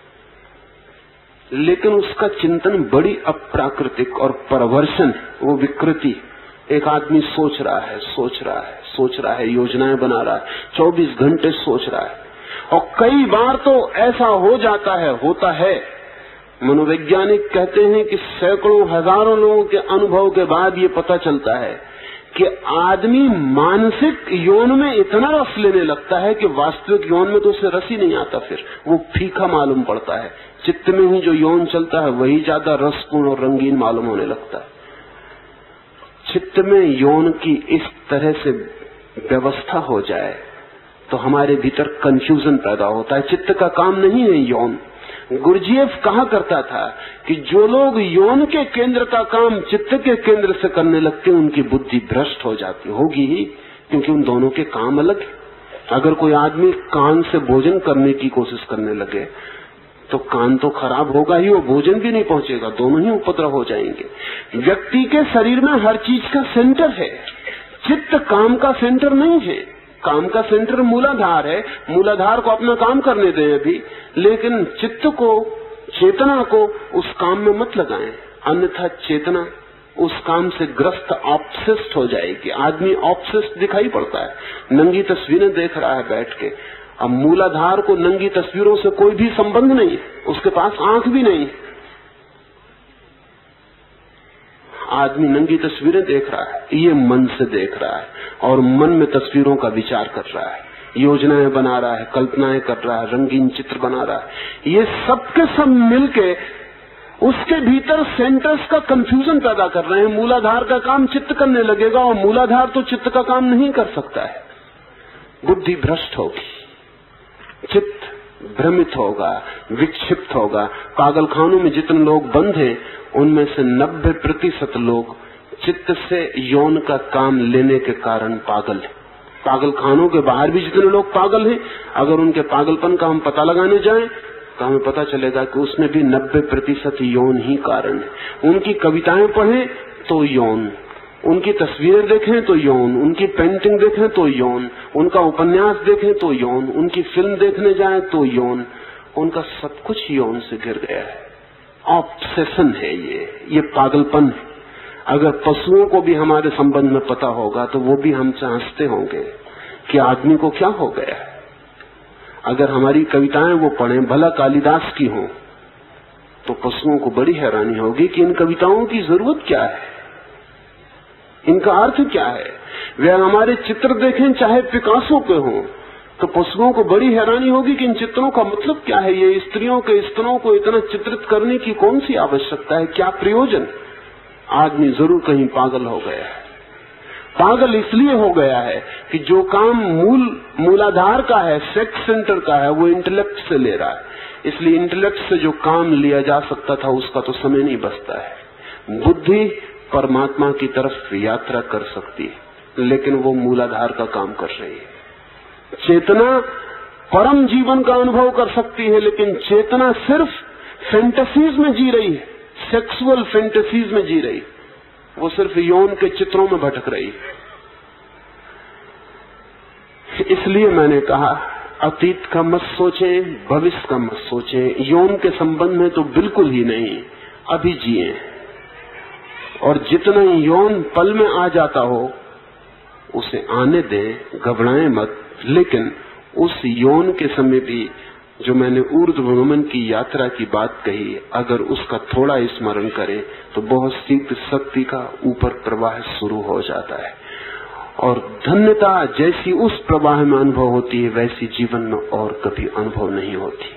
लेकिन उसका चिंतन बड़ी अप्राकृतिक और परवर्शन, वो विकृति। एक आदमी सोच रहा है, योजनाएं बना रहा है, 24 घंटे सोच रहा है, और कई बार तो ऐसा हो जाता है, होता है। मनोवैज्ञानिक कहते हैं कि सैकड़ों हजारों लोगों के अनुभव के बाद ये पता चलता है कि आदमी मानसिक यौन में इतना रस लेने लगता है कि वास्तविक यौन में तो उसे रस ही नहीं आता, फिर वो फीका मालूम पड़ता है। चित्त में ही जो यौन चलता है वही ज्यादा रसपूर्ण और रंगीन मालूम होने लगता है। चित्त में यौन की इस तरह से व्यवस्था हो जाए तो हमारे भीतर कंफ्यूजन पैदा होता है। चित्त का काम नहीं है यौन। गुरजीएफ कहा करता था कि जो लोग यौन के केंद्र का काम चित्त के केंद्र से करने लगते हैं उनकी बुद्धि भ्रष्ट हो जाती होगी ही, क्योंकि उन दोनों के काम अलग है। अगर कोई आदमी कान से भोजन करने की कोशिश करने लगे तो कान तो खराब होगा ही, वो भोजन भी नहीं पहुंचेगा, दोनों ही उपद्रव हो जाएंगे। व्यक्ति के शरीर में हर चीज का सेंटर है, चित्त काम का सेंटर नहीं है। काम का सेंटर मूलाधार है, मूलाधार को अपना काम करने दें अभी, लेकिन चित्त को, चेतना को उस काम में मत लगाएं, अन्यथा चेतना उस काम से ग्रस्त ऑब्सेस्ड हो जाएगी। आदमी ऑब्सेस्ड दिखाई पड़ता है, नंगी तस्वीरें देख रहा है बैठ के। अब मूलाधार को नंगी तस्वीरों से कोई भी संबंध नहीं, उसके पास आंख भी नहीं। आदमी नंगी तस्वीरें देख रहा है, ये मन से देख रहा है, और मन में तस्वीरों का विचार कर रहा है, योजनाएं बना रहा है, कल्पनाएं कर रहा है, रंगीन चित्र बना रहा है। ये सब के सब मिलके उसके भीतर सेंटर्स का कंफ्यूजन पैदा कर रहे हैं। मूलाधार का काम चित्त करने लगेगा और मूलाधार तो चित्त का काम नहीं कर सकता है। बुद्धि भ्रष्ट होगी, चित्त भ्रमित होगा, विक्षिप्त होगा। पागलखानों में जितने लोग बंद हैं उनमें से 90% लोग चित्त से यौन का काम लेने के कारण पागल है। पागलखानों के बाहर भी जितने लोग पागल हैं, अगर उनके पागलपन का हम पता लगाने जाएं तो हमें पता चलेगा कि उसमें भी 90% यौन ही कारण है। उनकी कविताएं पढ़ें तो यौन, उनकी तस्वीरें देखें तो यौन, उनकी पेंटिंग देखें तो यौन, उनका उपन्यास देखें तो यौन, उनकी फिल्म देखने जाएं तो यौन, उनका सब कुछ यौन से घिर गया है। ऑब्सेशन है ये पागलपन है। अगर पशुओं को भी हमारे संबंध में पता होगा तो वो भी हमसे हंसते होंगे कि आदमी को क्या हो गया है। अगर हमारी कविताएं वो पढ़ें, भला कालिदास की हों, तो पशुओं को बड़ी हैरानी होगी कि इन कविताओं की जरूरत क्या है, इनका अर्थ क्या है। वे हमारे चित्र देखें चाहे पिकासो के हों, तो पशुओं को बड़ी हैरानी होगी कि इन चित्रों का मतलब क्या है। ये स्त्रियों के स्तनों को इतना चित्रित करने की कौन सी आवश्यकता है, क्या प्रयोजन। आदमी जरूर कहीं पागल हो गया है। पागल इसलिए हो गया है कि जो काम मूलाधार का है, सेक्स सेंटर का है, वो इंटेलेक्ट से ले रहा है। इसलिए इंटेलेक्ट से जो काम लिया जा सकता था उसका तो समय नहीं बचता है। बुद्धि परमात्मा की तरफ यात्रा कर सकती है, लेकिन वो मूलाधार का काम कर रही है। चेतना परम जीवन का अनुभव कर सकती है, लेकिन चेतना सिर्फ फैंटेसीज में जी रही है, सेक्सुअल फैंटेसीज में जी रही। वो सिर्फ यौन के चित्रों में भटक रही। इसलिए मैंने कहा अतीत का मत सोचें, भविष्य का मत सोचें, यौन के संबंध में तो बिल्कुल ही नहीं। अभी जिए, और जितना यौन पल में आ जाता हो उसे आने दें, घबराएं मत। लेकिन उस यौन के समय भी जो मैंने ऊर्ध्वगमन की यात्रा की बात कही, अगर उसका थोड़ा स्मरण करें तो बहुत शीघ्र शक्ति का ऊपर प्रवाह शुरू हो जाता है। और धन्यता जैसी उस प्रवाह में अनुभव होती है, वैसी जीवन में और कभी अनुभव नहीं होती।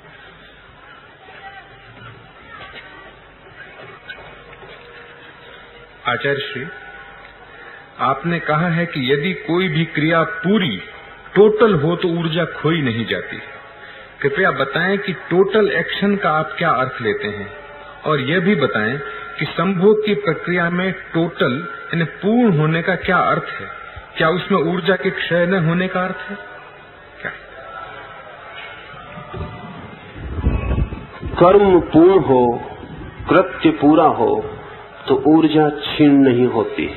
आचार्य श्री, आपने कहा है कि यदि कोई भी क्रिया पूरी टोटल हो तो ऊर्जा खोई नहीं जाती। कृपया बताएं कि टोटल एक्शन का आप क्या अर्थ लेते हैं, और यह भी बताएं कि संभोग की प्रक्रिया में टोटल यानी पूर्ण होने का क्या अर्थ है। क्या उसमें ऊर्जा के क्षय न होने का अर्थ है क्या? कर्म पूर्ण हो, कृत्य पूरा हो तो ऊर्जा क्षीण नहीं होती।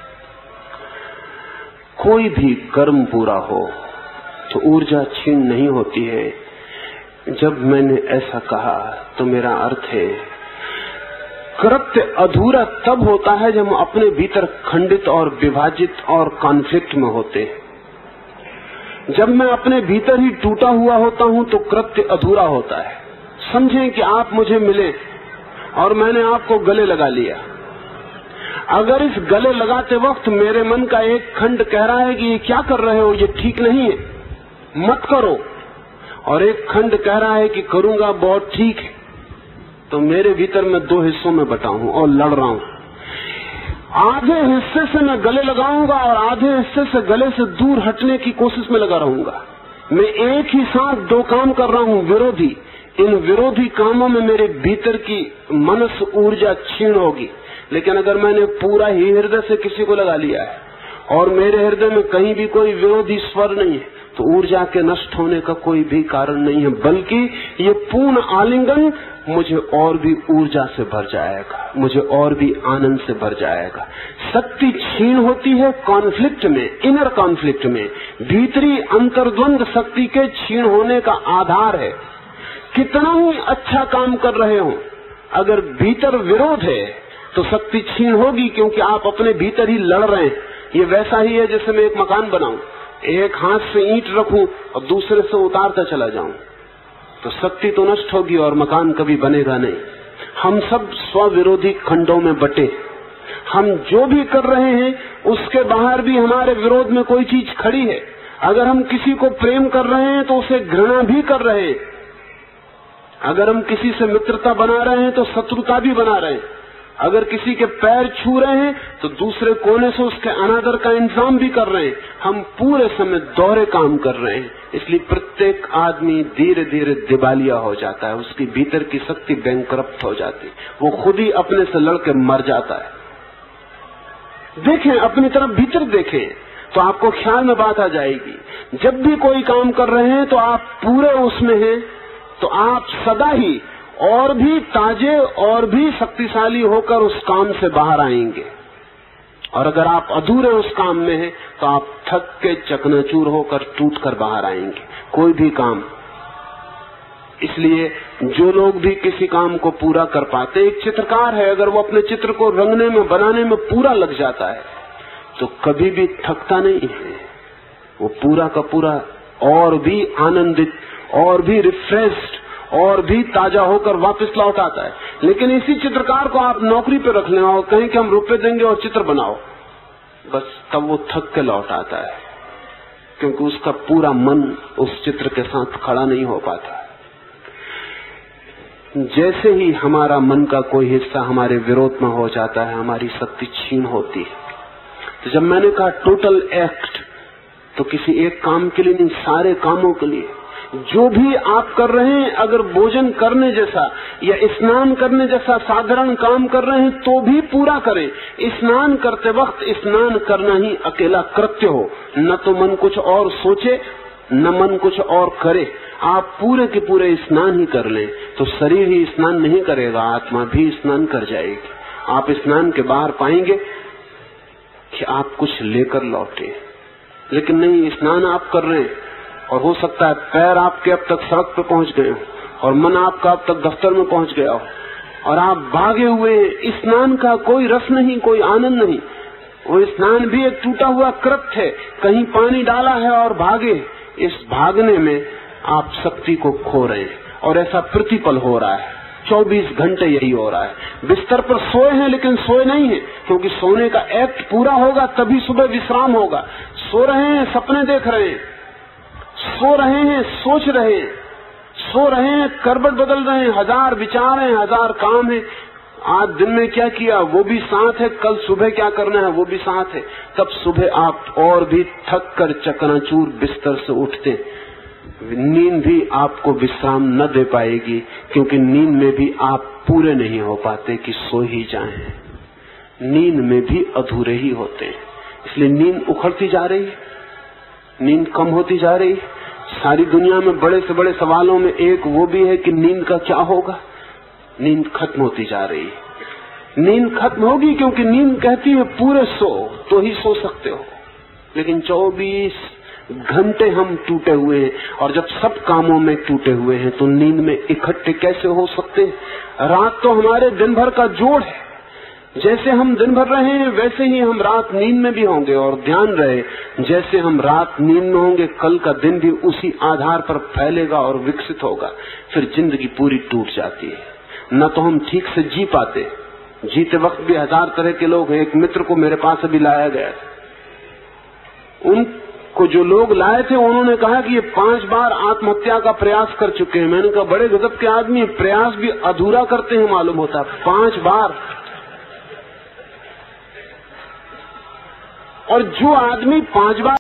कोई भी कर्म पूरा हो तो ऊर्जा क्षीण नहीं होती है। जब मैंने ऐसा कहा तो मेरा अर्थ है कृत्य अधूरा तब होता है जब हम अपने भीतर खंडित और विभाजित और कॉन्फ्लिक्ट में होते हैं। जब मैं अपने भीतर ही टूटा हुआ होता हूं तो कृत्य अधूरा होता है। समझें कि आप मुझे मिले और मैंने आपको गले लगा लिया। अगर इस गले लगाते वक्त मेरे मन का एक खंड कह रहा है कि ये क्या कर रहे हो, ये ठीक नहीं है, मत करो, और एक खंड कह रहा है कि करूंगा, बहुत ठीक है, तो मेरे भीतर मैं दो हिस्सों में बटा हूं और लड़ रहा हूं। आधे हिस्से से मैं गले लगाऊंगा और आधे हिस्से से गले से दूर हटने की कोशिश में लगा रहूंगा। मैं एक ही साथ दो काम कर रहा हूं, विरोधी। इन विरोधी कामों में मेरे भीतर की मनस ऊर्जा क्षीण होगी। लेकिन अगर मैंने पूरा ही हृदय से किसी को लगा लिया है और मेरे हृदय में कहीं भी कोई विरोधी स्वर नहीं है, तो ऊर्जा के नष्ट होने का कोई भी कारण नहीं है, बल्कि ये पूर्ण आलिंगन मुझे और भी ऊर्जा से भर जाएगा, मुझे और भी आनंद से भर जाएगा। शक्ति क्षीण होती है कॉन्फ्लिक्ट में, इनर कॉन्फ्लिक्ट में। भीतरी अंतर्द्वंद शक्ति के क्षीण होने का आधार है। कितना ही अच्छा काम कर रहे हो, अगर भीतर विरोध है तो शक्ति क्षीण होगी, क्योंकि आप अपने भीतर ही लड़ रहे हैं। ये वैसा ही है जैसे मैं एक मकान बनाऊं, एक हाथ से ईंट रखूं और दूसरे से उतारता चला जाऊं, तो शक्ति तो नष्ट होगी और मकान कभी बनेगा नहीं। हम सब स्वविरोधी खंडों में बटे। हम जो भी कर रहे हैं उसके बाहर भी हमारे विरोध में कोई चीज खड़ी है। अगर हम किसी को प्रेम कर रहे हैं तो उसे घृणा भी कर रहे हैं। अगर हम किसी से मित्रता बना रहे हैं तो शत्रुता भी बना रहे हैं। अगर किसी के पैर छू रहे हैं तो दूसरे कोने से उसके अनादर का इंतजाम भी कर रहे हैं। हम पूरे समय दोहरे काम कर रहे हैं। इसलिए प्रत्येक आदमी धीरे धीरे दिवालिया हो जाता है, उसकी भीतर की शक्ति बैंकरप्ट हो जाती है, वो खुद ही अपने से लड़के मर जाता है। देखें, अपनी तरफ भीतर देखें तो आपको ख्याल में बात आ जाएगी। जब भी कोई काम कर रहे हैं तो आप पूरे उसमें हैं, तो आप सदा ही और भी ताजे और भी शक्तिशाली होकर उस काम से बाहर आएंगे। और अगर आप अधूरे उस काम में हैं तो आप थक के चकनाचूर होकर टूट कर बाहर आएंगे, कोई भी काम। इसलिए जो लोग भी किसी काम को पूरा कर पाते, एक चित्रकार है, अगर वो अपने चित्र को रंगने में बनाने में पूरा लग जाता है तो कभी भी थकता नहीं है। वो पूरा का पूरा और भी आनंदित और भी रिफ्रेश्ड और भी ताजा होकर वापस लौट आता है। लेकिन इसी चित्रकार को आप नौकरी पे रख लें और कहें कि हम रुपए देंगे और चित्र बनाओ, बस तब वो थक के लौट आता है, क्योंकि उसका पूरा मन उस चित्र के साथ खड़ा नहीं हो पाता। जैसे ही हमारा मन का कोई हिस्सा हमारे विरोध में हो जाता है, हमारी शक्ति क्षीण होती है। तो जब मैंने कहा टोटल एक्ट, तो किसी एक काम के लिए नहीं, सारे कामों के लिए। जो भी आप कर रहे हैं, अगर भोजन करने जैसा या स्नान करने जैसा साधारण काम कर रहे हैं तो भी पूरा करें। स्नान करते वक्त स्नान करना ही अकेला कृत्य हो, न तो मन कुछ और सोचे न मन कुछ और करे। आप पूरे के पूरे स्नान ही कर लें तो शरीर ही स्नान नहीं करेगा, आत्मा भी स्नान कर जाएगी। आप स्नान के बाहर पाएंगे कि आप कुछ लेकर लौटे, लेकिन नहीं, स्नान आप कर रहे हैं और हो सकता है पैर आपके अब तक सड़क पर पहुंच गए हो और मन आपका अब तक दफ्तर में पहुंच गया हो और आप भागे हुए हैं। स्नान का कोई रस नहीं, कोई आनंद नहीं। वो स्नान भी एक टूटा हुआ कृत्य है, कहीं पानी डाला है और भागे। इस भागने में आप शक्ति को खो रहे हैं और ऐसा प्रतिपल हो रहा है। 24 घंटे यही हो रहा है। बिस्तर पर सोए हैं लेकिन सोए नहीं है, क्योंकि सोने का एक्ट पूरा होगा तभी सुबह विश्राम होगा। सो रहे हैं, सपने देख रहे हैं, सो रहे हैं, सोच रहे हैं, सो रहे हैं, करवट बदल रहे हैं, हजार विचार हैं, हजार काम है। आज दिन में क्या किया वो भी साथ है, कल सुबह क्या करना है वो भी साथ है। तब सुबह आप और भी थक कर चकनाचूर बिस्तर से उठते। नींद भी आपको विश्राम न दे पाएगी, क्योंकि नींद में भी आप पूरे नहीं हो पाते कि सो ही जाएं। नींद में भी अधूरे ही होते हैं। इसलिए नींद उखड़ती जा रही है, नींद कम होती जा रही। सारी दुनिया में बड़े से बड़े सवालों में एक वो भी है कि नींद का क्या होगा। नींद खत्म होती जा रही है। नींद खत्म होगी क्योंकि नींद कहती है पूरे सो तो ही सो सकते हो, लेकिन 24 घंटे हम टूटे हुए हैं। और जब सब कामों में टूटे हुए हैं तो नींद में इकट्ठे कैसे हो सकते हैं। रात तो हमारे दिन भर का जोड़ है। जैसे हम दिन भर रहे हैं वैसे ही हम रात नींद में भी होंगे। और ध्यान रहे, जैसे हम रात नींद में होंगे कल का दिन भी उसी आधार पर फैलेगा और विकसित होगा। फिर जिंदगी पूरी टूट जाती है। न तो हम ठीक से जी पाते, जीते वक्त भी हजार तरह के लोग हैं। एक मित्र को मेरे पास अभी लाया गया, उनको जो लोग लाए थे उन्होंने कहा कि ये 5 बार आत्महत्या का प्रयास कर चुके हैं। मैंने कहा बड़े गजब के आदमी, प्रयास भी अधूरा करते हैं मालूम होता। 5 बार। और जो आदमी 5 बार